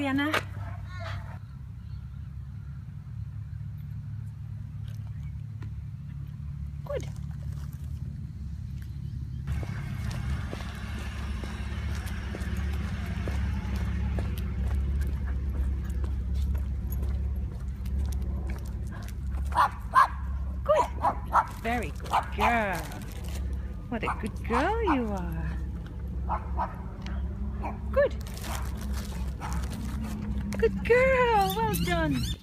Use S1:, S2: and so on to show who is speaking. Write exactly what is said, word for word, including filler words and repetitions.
S1: Sienna. Good. Good. Very good girl. What a good girl you are. Good. Good girl. Well done.